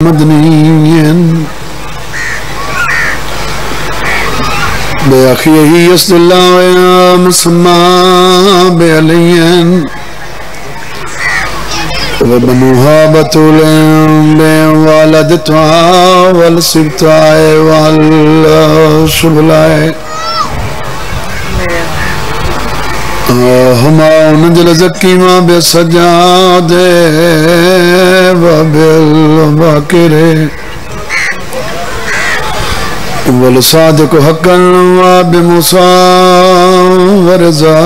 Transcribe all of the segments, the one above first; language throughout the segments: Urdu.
مدنيا بأخيه يصل الله يا مسمى بعليا وبنوها بطول بوالدتها والسبتاء والشبلاء هما نجل زكيما بالسجاد وبالباكر والصادق حقا وبموسى ورزا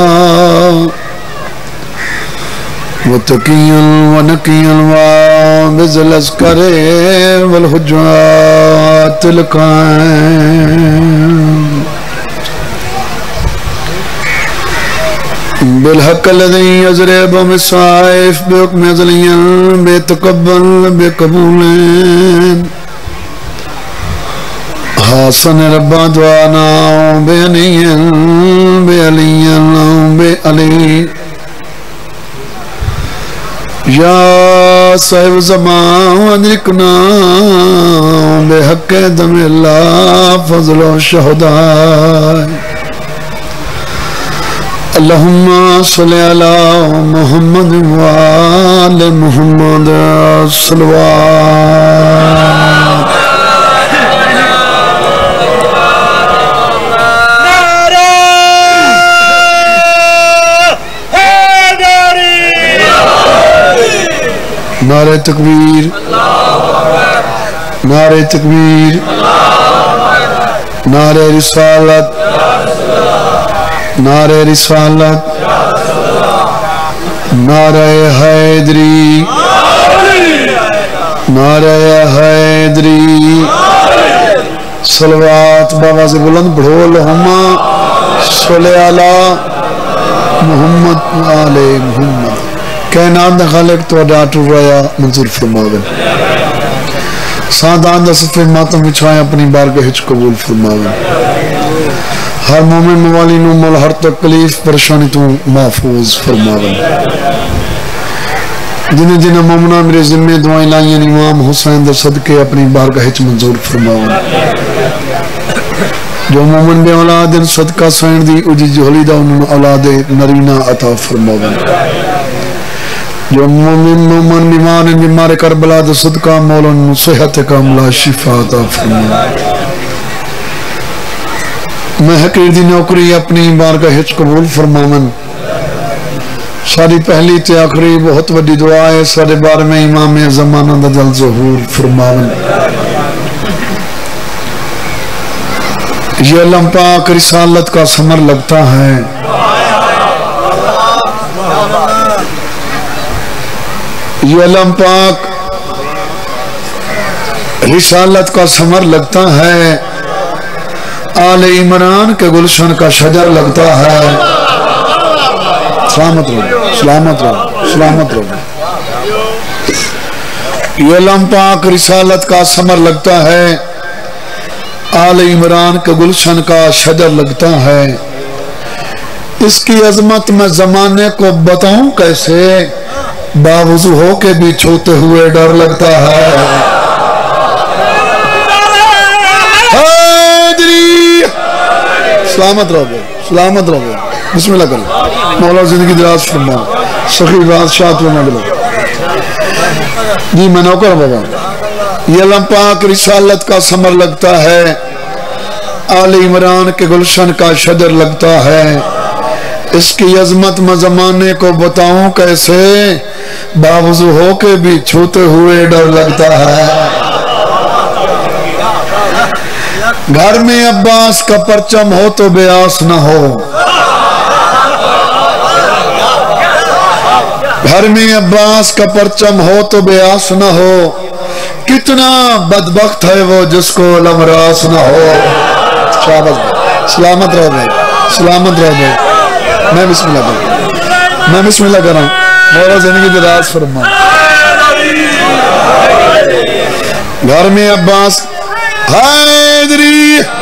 وتقيا ونقيا وبذل الأذكار والحجات القائم بالحق الذي يضرب بالسيف بحكم أزلي بيتقبل بقبول حسن ربا دعانا بعلي بعلي بعلي يا صاحب زمان ادركنا بحق دم الله فضل الشهداء اللهم صل على محمد وآل محمد صلوات نعرہ تکبیر نعرہ تکبیر نعرہ رسالت نعرہ رسالت نعرہ حیدری نعرہ حیدری صلوات باواز بلند پڑھو اللہم صلی علی محمد آل محمد کائنات دا خالق تو ڈاٹو رہا منظور فرماویں سادان دا صفحہ ماتم وچھائیں اپنی بارگاہ ہچ قبول فرماویں ہر مومن موالی نو مول ہر تکلیف پریشانی تو محفوظ فرماویں جنہیں جنہیں مومنہ میرے ذمہ دعائیں لائیں امام حسین در صدقے اپنی بارگاہ ہچ منظور فرماویں جو مومن بے اولاد صدقہ سائن دی اجی جہلی دا انہوں اولاد نرینہ عطا فرماویں جو مومن بیمار بیمار کربلا دا صدقہ مولا صحت کاملہ شفا عطا فرماویں میں حقیر دی نوکری اپنی بارگاہ ہچ قبول فرماویں ساری پہلی تے آخری بہت وڈی دعا ہے سارے بار میں امام زمانہ دا جل ظہور فرماویں یہ علم پاک رسالت کا ثمر لگتا ہے یہ علم پاک رسالت کا ثمر لگتا ہے آل عمران کے گلشن کا شجر لگتا ہے سلامت رہو سلامت رہو سلامت رہو یہ علم پاک رسالت کا ثمر لگتا ہے آل عمران کے گلشن کا شجر لگتا ہے اس کی عظمت میں زمانے کو بتاؤں کیسے باوضو ہو کے بھی چھوتے ہوئے ڈر لگتا ہے حیدری سلامت رہو بے سلامت رہو بے بسم اللہ کرو مولا زندگی دراز فرما سخی بادشاہ تو نہ ملو جی میں نوکر بابا یہ علم پاک رسالت کا ثمر لگتا ہے آل عمران کے گلشن کا شجر لگتا ہے اس کی عظمت میں زمانے کو بتاؤں کیسے باوضو ہو کے بھی چھوتے ہوئے ڈر لگتا ہے گھر میں عباس کا پرچم ہو تو بے آس نہ ہو گھر میں عباس کا پرچم ہو تو بے آس نہ ہو کتنا بدبخت ہے وہ جس کو لمراس نہ ہو سلامت رہو بھائی سلامت رہو بھائی میں بسم اللہ کروں میں بسم اللہ کروں مولا زندگی دراز فرما گھر میں عباس حیدری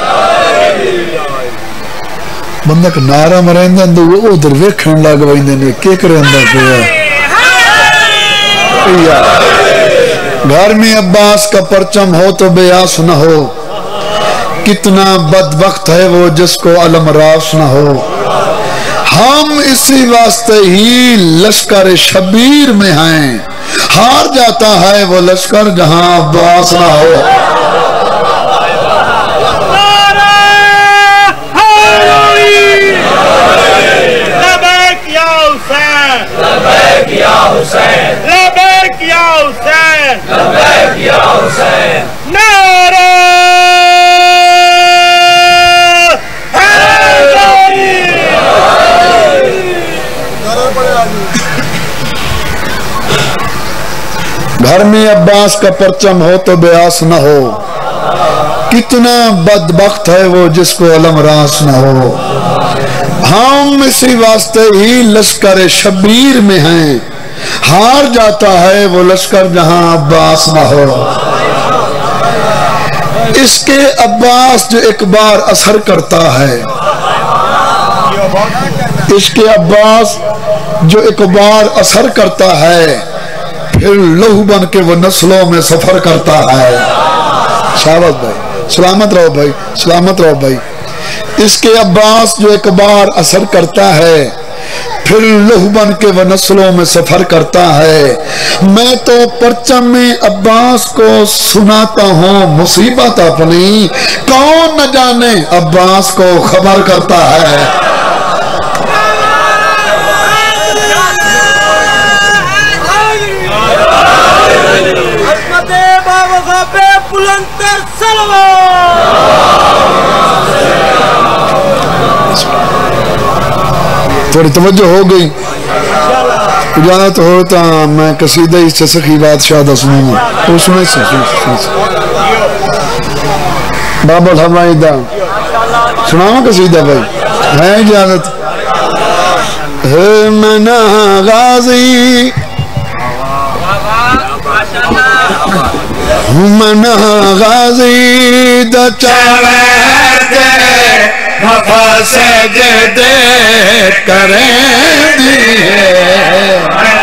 بندہ کا نعرہ مرائندہ اندر وہ ادھر ویکھن لگ وائندے نے کیا کرے اندر پہ گھر میں عباس کا پرچم ہو تو بے آس نہ ہو، کتنا بدبخت ہے وہ جس کو علم راس نہ ہو۔ ہم اسی واسطے ہی لشکر شبیر میں ہیں، ہار جاتا ہے وہ لشکر جہاں عباس نہ ہو۔ لبیک یا حسین، لبیک یا حسین، نعرہ حیدری۔ گھر میں عباس کا پرچم ہو تو بے آس نہ ہو، کتنا بدبخت ہے وہ جس کو علم راس نہ ہو۔ ہم اسی واسطے ہی لشکر شبیر میں ہیں، ہار جاتا ہے وہ لشکر جہاں عباس نہ ہو۔ اس کے عباس جو ایک بار اثر کرتا ہے، اس کے عباس جو ایک بار اثر کرتا ہے، پھر لہو بن کے وہ نسلوں میں سفر کرتا ہے۔ شاباش بھائی، سلامت رہو بھائی، سلامت رہو بھائی۔ اس کے عباس جو ایک بار اثر کرتا ہے، پھر لہو بن کے وہ نسلوں میں سفر کرتا ہے۔ میں تو پرچم میں عباس کو سناتا ہوں مصیبت اپنی، کون نہ جانے عباس کو خبر کرتا ہے۔ تھوڑی توجہ ہو گئی، اجازت ہوتا میں قصیدہ اس سے سخی بادشاہ دا سنوں گا، وہ سنے سے باب الحمائدہ سناؤں قصیدہ بھائی، ہے اجازت؟ منا غازی منا غازی دا چاویتے وفا سجدے کریں دیئے۔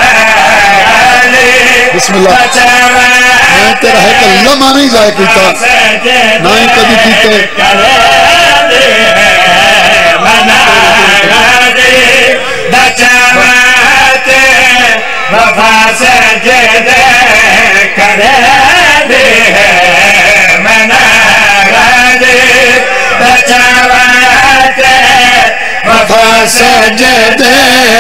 بسم اللہ، میں تیرا ہے کہ لمحہ نہیں جائے کیتا، نہ ہی کبھی کیتے۔ منا غازی دا چاویتے وفا سجدے کریں دیئے۔ منا غازی دا چاویتے وفا سجدے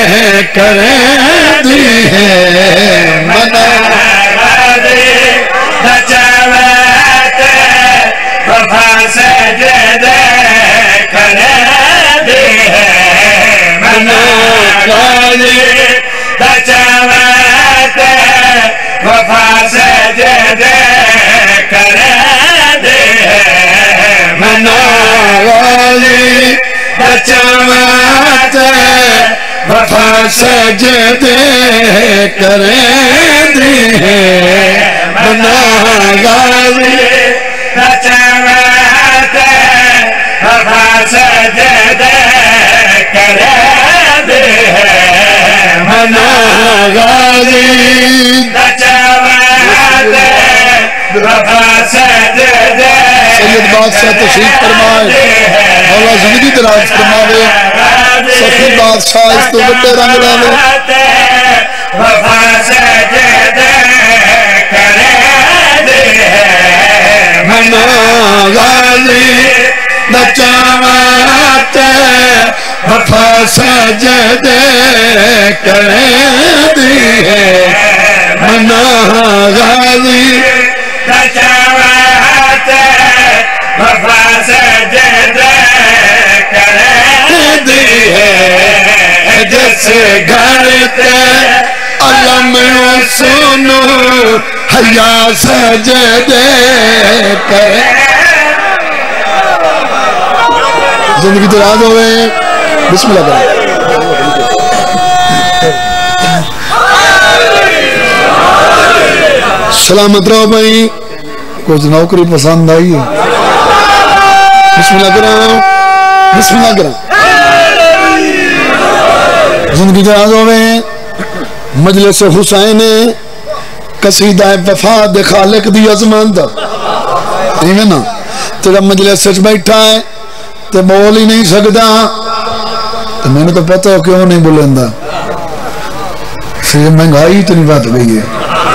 کریں دیئے۔ منا غازی دا چاویتے وفا سجدے کریں دیئے۔ منا غازی دا چاویتے وفا سجدے کریں دیئے۔ منا غازی دا چاویتے وفا سجدے کریں دیئے۔ منا غازی دا چاویتے وفا سجدے کریں دیئے۔ منا غازی دا چاویتے وفا سجدے۔ سید بادشاہ تشریف فرمائے، مولا زندگی دراز فرمائے، سخی بادشاہ اس تو بڑے رنگ ڈالے۔ وفا سجدے کریں دیئے۔ منا غازی دا چاویتے وفا سجدے کریں دیئے۔ منا غازی دا چاویتے وفا سجدے کریں دیئے۔ جس گھر تے علم سنو حیا سجدے کریں۔ زندگی دراز ہوئے، بسم اللہ کریں۔ سلامت رہو بھائی، کچھ نوکری پسند آئی ہے؟ بسم اللہ کریں، بسم اللہ کریں۔ زندگی دراز ہوئے، مجلس حسین قصیدہ وفا دے خالق دی عظمت ایویں نا تیرا مجلس سچ بیٹھا ہے تے بول ہی نہیں سکتا تو میں نے تو پتہ ہو کیوں نہیں بولندا پھر مہنگائی اتنی بات گئی ہے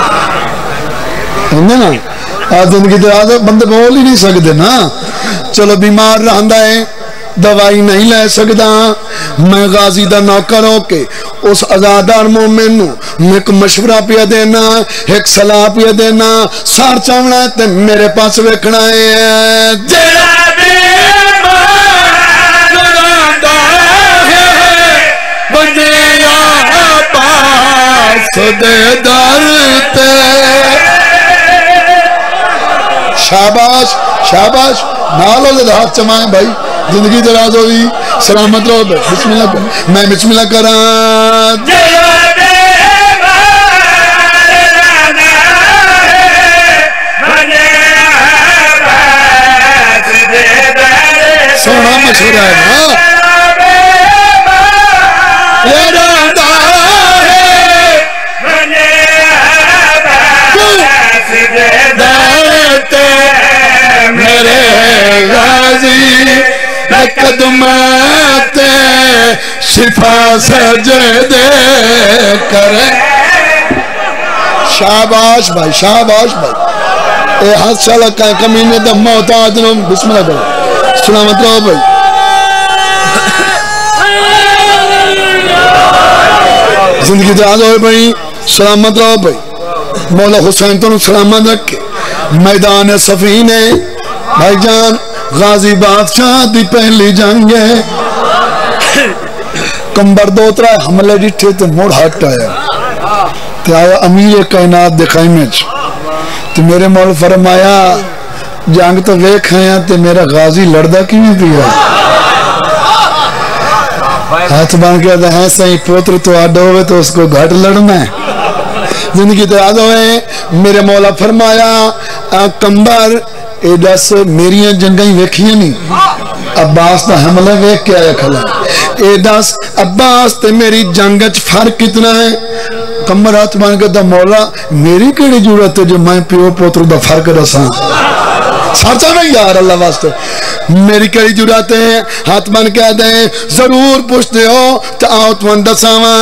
نا آج زندگی دراز بندے بول ہی نہیں سکتے نا چلو بیمار رہندا ہے دوائی نہیں لے سکتا میں غازی دا نوکر ہو کے اس آزادار مومن نو میں ایک مشورہ پیا دینا ایک صلاح پیا دینا سار چاونا ہے تے میرے پاس ویکھنا ہے جڑا بیمار رہندا ہے بنیا پاس دے در تے شاباش شاباش نالو دے ہاتھ چمائیں بھائی زندگی دراز ہوئی سلامت رہو بسم اللہ کر میں بسم اللہ کران سونا مشورہ ہے نا میرے غازی قدمات شفا سجدے کرے شاباش بھائی شاباش بھائی اے ہاتھ شالا کہیں کمینے دا محتاج نو بسم اللہ کرو سلامت رہو بھائی زندگی دراز ہوئے بھائی سلامت رہو بھائی مولا حسین تو سلامت رکھے میدان صفین ہے بھائی جان غازی بادشاہ دی پہلی جنگ ہے کمبر دوترا حملے ڈٹھے تے موڑ ہٹ آیا تے آیا امیر کائنات دکھائی میں تے میرے مولا فرمایا جنگ تو ویکھ آیا تے میرا غازی لڑدا کی نہیں پیا ہاتھ بان کے کہتا ہے صحیح پوتر تو آڈا ہوئے تو اس کو گھٹ لڑنا ہے زندگی تراز ہوئے میرے مولا فرمایا کمبر اے دس میریاں جنگیں ویکھیاں نہیں عباس دا حملہ ویکھ کے آیا کھلا اے دس عباس تے میری جنگچ فرق کتنا ہے کمبر ہاتھ مان کے دا مولا میری کیڑی ضرورت ہے جو میں پیو پوتر دا فرق رساں سچا میں یار اللہ واسطے میری کیڑی ضرورت ہے ہاتھ مان کے آتے ہیں ضرور پوچھتے ہو تو آؤ تمہیں دساواں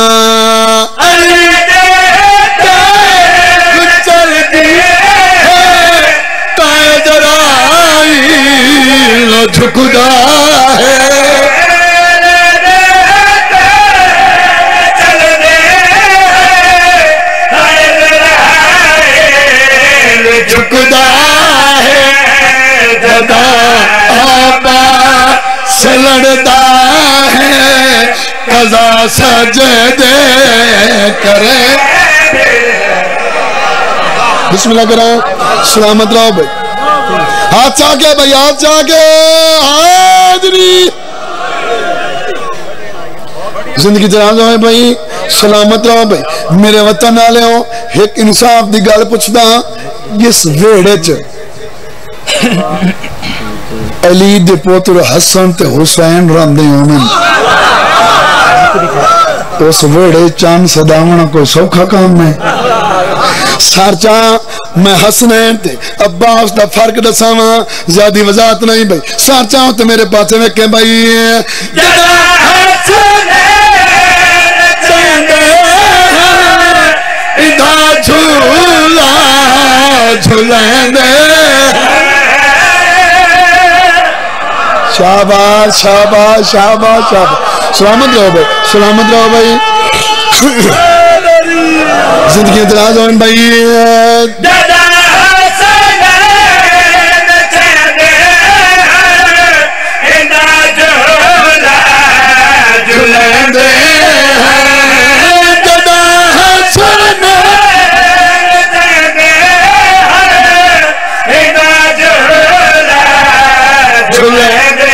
جھکدا ہے جھکدا ہے جدا آبا سلڑدا ہے قضا سجدے کرے بسم اللہ کرو سلامت رہو بھائی ہاتھ چاہ کے بھائی ہاتھ چاہ کے حاضری زندگی دراز ہوئے بھائی سلامت رہو بھائی میرے وطن والے ہو ایک انصاف دی گل پوچھدا جس ویڑے چ علی دے پوتر حسن تے حسین رہندے ہوندے اس ویڑے چاند صداونا کوئی سوکھا کام ہے سارچا میں حسنین تے عباس دا فرق دساواں زیادی وضاحت نہیں بھائی سارچا ہوں تے میرے پاسے میں کہ بھائی جدا حسنین چاندے ادھا جھولا جھولین دے شاباش شاباش شاباش شاباش سلامت رہو بھائی سلامت رہو بھائی زندگی دراز ہوئے بھائی دادا حسنین چاندے ادھا جھولا جھولین دے دادا حسنین چاندے ادھا جھولا جھولین دے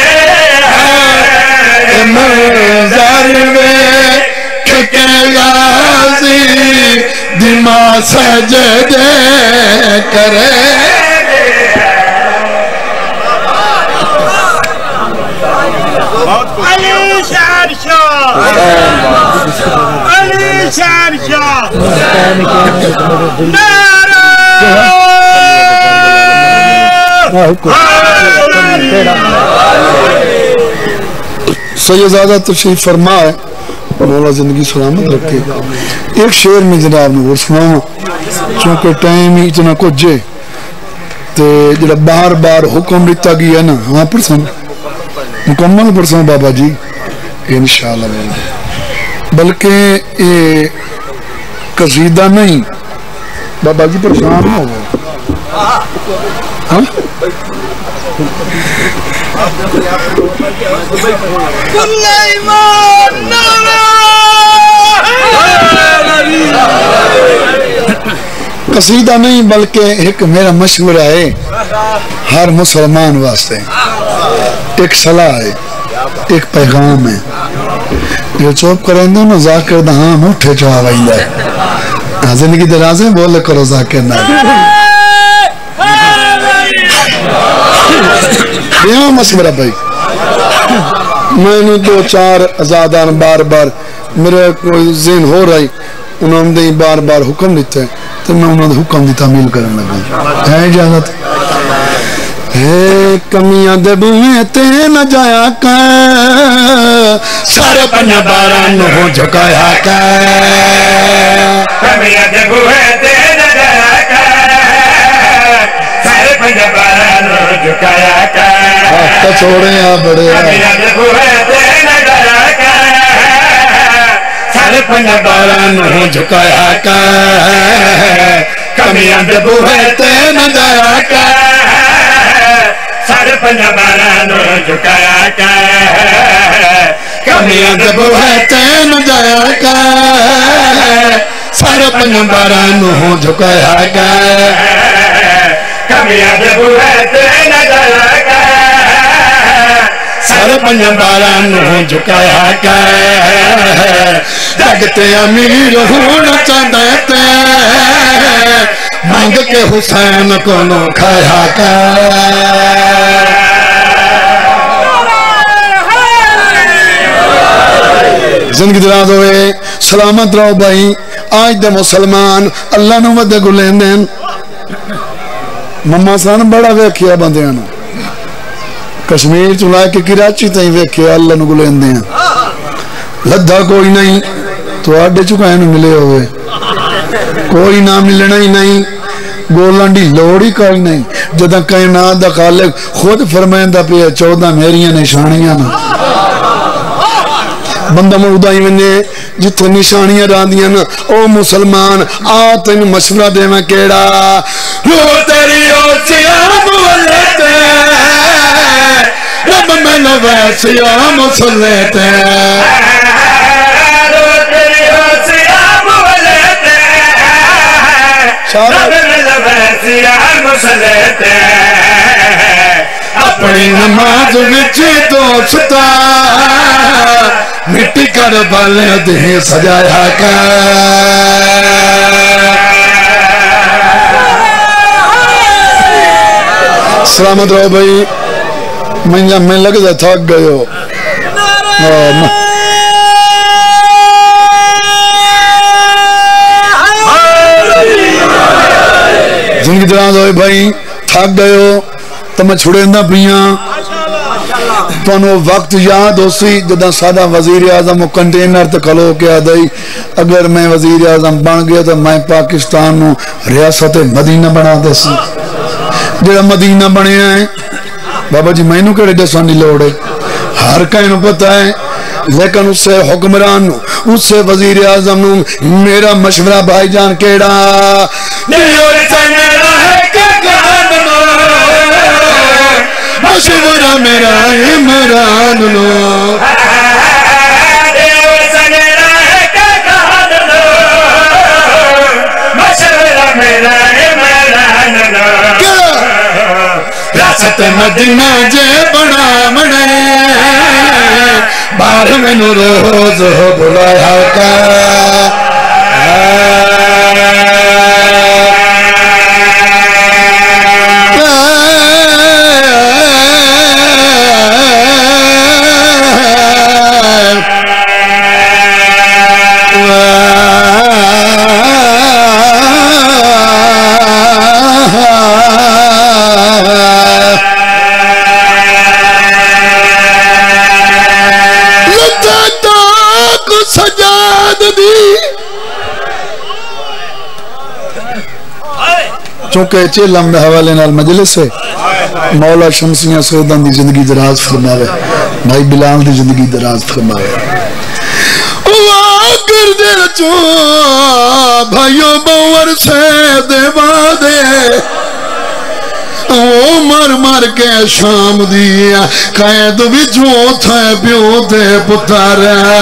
منظر میں کھکے غازی دماغ سجدے کرے علی شہر شاہ علی شہر شاہ سیدزادہ تشریف فرما ہے مولا زندگی سلامت رکھے ایک شعر میں جناب نے وہ سناؤں چونکہ ٹائم ہی اتنا کچھ ہے تو جڑا بار بار حکم دیتا گیا نا ہاں پرسن مکمل پرسن بابا جی انشاءاللہ بلکہ یہ قصیدہ نہیں بابا جی پریشان نہ ہو قصیدہ نہیں بلکہ ایک میرا مشورہ ہے ہر مسلمان واسطے ایک صلاح ہے ایک پیغام ہے جو چوپ کریں دو نا ذاکر دہاں موٹھے چوہا وائندہ ہے زندگی درازیں بولے کرو ذاکر نہ یہ مشورہ بھائی میں نے دو چار ازادان بار بار میرے کوئی ذہن ہو رہی انہوں نے بار بار حکم دیتے ہیں تو میں انہوں نے حکم دی تعمیل کرنے لگا ہے اجازت کمیاں دے بوئے تے نہ جایا کر سارے پنجا باران ہو جھکایا کر کمیاں دے بوئے تے نہ جایا کر سارے پنجا باران ہو جھکایا کر چھوڑے یا بڑے کمیاں دے بوئے تے نہ جایا کر سارے پنجا باران ہو جھکایا کر کمیاں دے بوئے تے نہ جایا کر سارے پنجا باران ہو جھکایا کر کمیاں دے بوئے تے نہ جایا کر سارے پنجا باران ہو جھکایا کر کمیاں دے بوئے تے نہ جایا کر سارے پنجا باران ہو جھکایا کر جگتے امیر ہونا چاہتے تے مانگ کے حسین کو نو کھایا کر زندگی دراز ہوئے سلامت رہو بھائی آج دے مسلمان اللہ نو ودے گلین دین مما سان بڑا ویکھیا بندیاں نو کشمیر چلا کے کراچی تائیں ویکھیا اللہ نو گلین دین لدھا کوئی نہیں تو آڈے چکا ہے نو ملے ہوئے کوئی نہ ملنا ہی نہیں گولنڈی لوڑی کوئی نہیں جدہ کائنات دا خالق خود فرمائندہ پہ 14 میریاں نشانیاں نا بندہ مردہ ہی میں جتنے نشانیاں راندیاں نا او مسلمان آتے ان مشورہ دے میں کیڑا رو تیری او سیام والتے رب میں نوے سیام سلیتے رو تیری او سیام والتے رب میں نوے سیام سلیتے اپنی نماز وچی دوستا مٹی کر بالے دے سجایا کر سلامت رہو بھائی میں لگ جا تھک گئے ہو زندگی دراز ہوئے بھائی تھک گئے ہو تو میں چھوڑے نہ پیاں تو انہوں وقت یاد ہو سی جدہ سادہ وزیر اعظم و کنٹینر تے کھلو کے آدھائی اگر میں وزیر اعظم بن گیا تو میں پاکستان نو ریاست مدینہ بنا دے سی جڑا مدینہ بنے ہیں بابا جی میں نو کہڑے جسانی لوڑے ہر کہیں نو پتہ ہے لیکن اس سے حکمران نو اس سے وزیر اعظم نو میرا مشورہ بھائی جان کیڑا مشورہ میرا عمران لو مشورہ میرا عمران لو ریاست مدینہ جے بنا منے بار میں نو روز بلایا کا چونکہ چیلم دے حوالے نال مجلس ہے مولا شمسیاں سیدان دی زندگی دراز فرماوے بھائی بلال دی زندگی دراز فرماوے واگر دل چو بھائیوں باور سے دے بادے او مر مر کے شام دیا قید وچوں تھے پیو تے پتر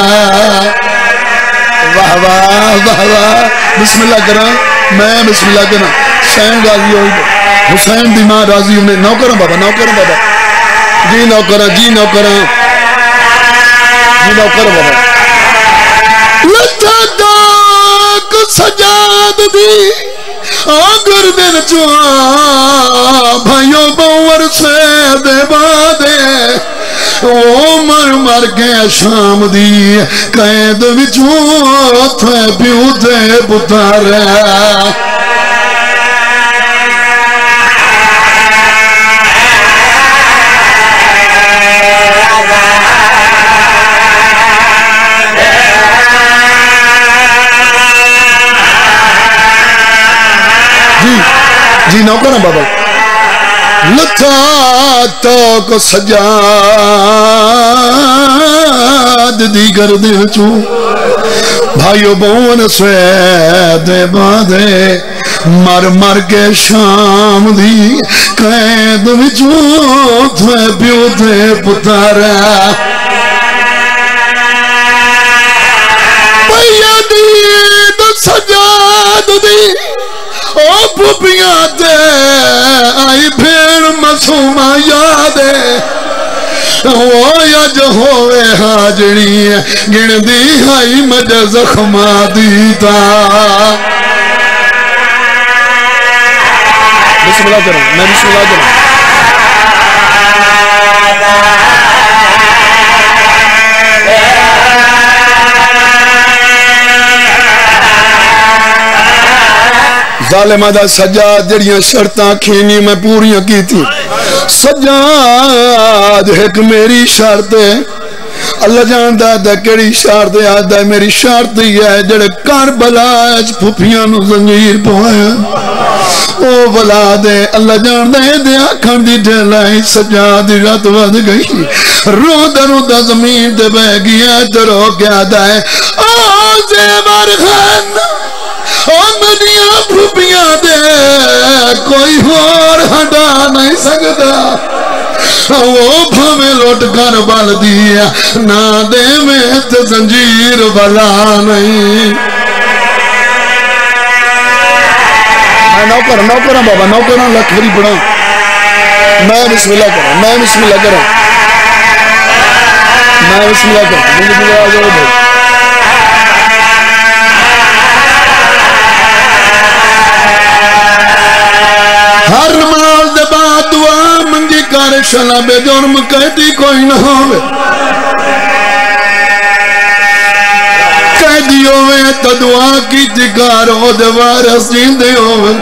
واہ واہ واہ واہ بسم اللہ کرا میں بسم اللہ کرا حسین راضی ہوئی حسین دی ماں راضی ہوئی نوکرہ بابا جی نوکرہ بابا لتا داک سجاد دی آگر دن چوہاں بھائیوں باور سے دے بادے او مر مر کے شام دی قید وچوں تھے پیو دے پتر جی نوکر بابا لتا تو سجاد دی گردن چو بھائیو بون سے دے بادے مر مر کے شام دی قید وچوں تھے پیو دے پتر بھائیا دی سجاد دی او پوپیاں دے آئی بھیڑ مسومہ یادے وہ یج ہوئے حاجری گن دی آئی مجھ زخمہ دیتا بسم اللہ کروں میں بسم اللہ کروں ظالمہ دا سجاد جڑیاں شرطاں کھینی میں پوریاں کی تھی سجاد ایک میری شرط ہے اللہ جاندہ دا کیڑی شرط ہے آدھا میری شرط یہ ہے جڑے کربلا اچ پھپیاں نو زنجیر پوایا او بلا دے اللہ جاندہ دے آکھن دی ڈھلائی سجاد رات ود گئی رو دا زمین دے بہ گیا درو کیا دائے آزے مرخان میریاں پھوپیاں دے کوئی اور ہٹا نہیں سکتا وہ بھویں لوٹ کر بال دیا نہ دے میں تے زنجیر بلا نہیں میں نوکرہ بابا نوکرہ لکھ بری پڑھا میں بسم اللہ کروں میں بسم اللہ کروں زندگی میں آجاؤ بھائی ہر نماز دے بعد دعا منگی کر شلا بے جرم قیدی کوئی نہ ہوئے قیدی ہوئے تو دعا کی تکار ہو دے وارث جیندے ہوئے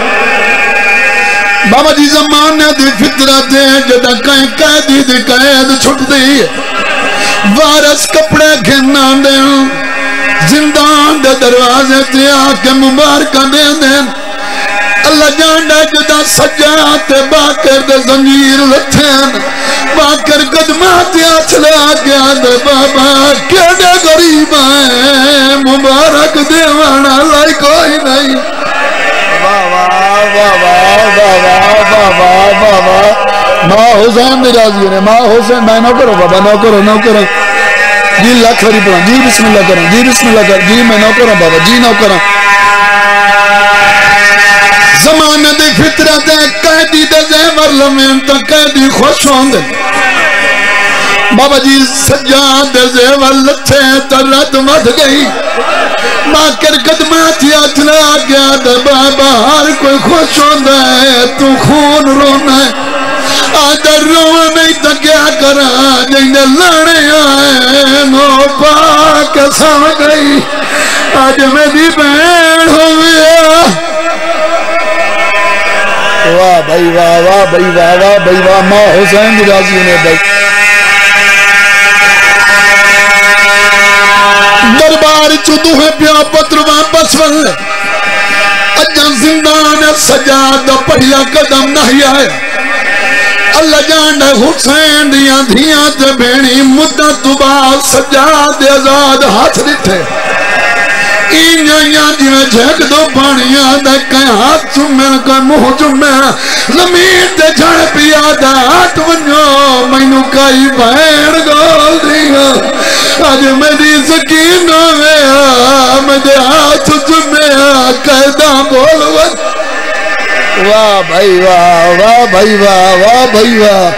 بابا جی زمانے دی فطرت ہے جدہ کہیں قیدی دی قید چھٹ دی وارث کپڑے گھننا دے زندان دے دروازے تے آکے مبارکہ دے دیں اللہ جانڈا جدا سجاد باکر دے زمیر لتھین باکر قدمات آچھلا گیا دے بابا کیڑے غریب ہیں مبارک دیوانا لائی کوئی نہیں ماں حسین دی راضی ہے ماں حسین میں نو کرو بابا نو کرو جی لاکھ وری پڑھا جی بسم اللہ کریں جی بسم اللہ کریں جی میں نو کروں بابا جی نو کروں زمانہ دے فطرت ہے قیدی دے زیور لمین تا قیدی خوش ہوندے بابا جی سجاد دے زیور لتھے تا رد مد گئی باکر قدمات یاتنا گیا دے بابا ہر کوئی خوش ہوندہ ہے تو خون رونا ہے آدھر رونا نہیں تا کیا کرا جنہیں لڑے آئے نو پاک سام گئی آج میری بین ہویا واہ بھائی واہ واہ بھائی واہ واہ بھائی واہ ماں حسین دی راضی انہیں بھائی دربار چودو ہے پیا پتر واپس ولے زندان سجاد پہلا قدم نہیں آیا اللہ جان حسین دیاں دھیاں تے بھینی مدت بعد سجاد آزاد ہاتھ دتے اینیاں جی میں جھک دو پانیاں دے کہیں ہاتھ چمیں کہیں منہ چمیں زمین تے جھڑ پیا دا ہاتھ ونجو مینوں کئی بہن گول دیا آج میری سکین ہویا مجھے ہاتھ چمیں قیدہ بول ون واہ بھائی واہ واہ بھائی واہ واہ بھائی واہ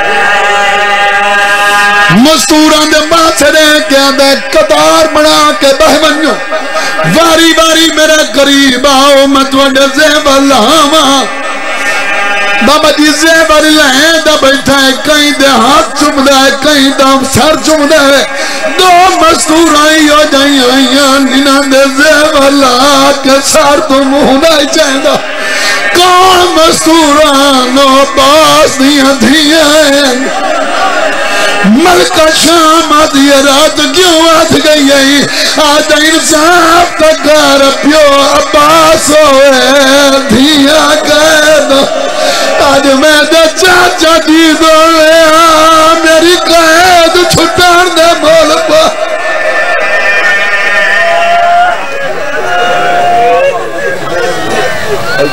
مستوران دے معاشرے کے اندر قطار بنا کے بہ ونجو واری واری میرے قریب آؤ میں تواڈے زیور لاواں بابا جی زیور لیں دا بیٹھا ہے کہیں دے ہاتھ چمدا ہے کہیں دا سر چمدا ہے دو مستور آئی ہو جائیں آئیاں نیناں دے زیور لا کے سر تو منہ نہیں چاہندا کون مستوران عباس دیاں دھیاں ملکہ شام آدھی رات کیوں آدھ گئی ہے آدھا انصاف تکار پیو عباس ہوئے دھیا قید آج میں دے چاچا دی دولے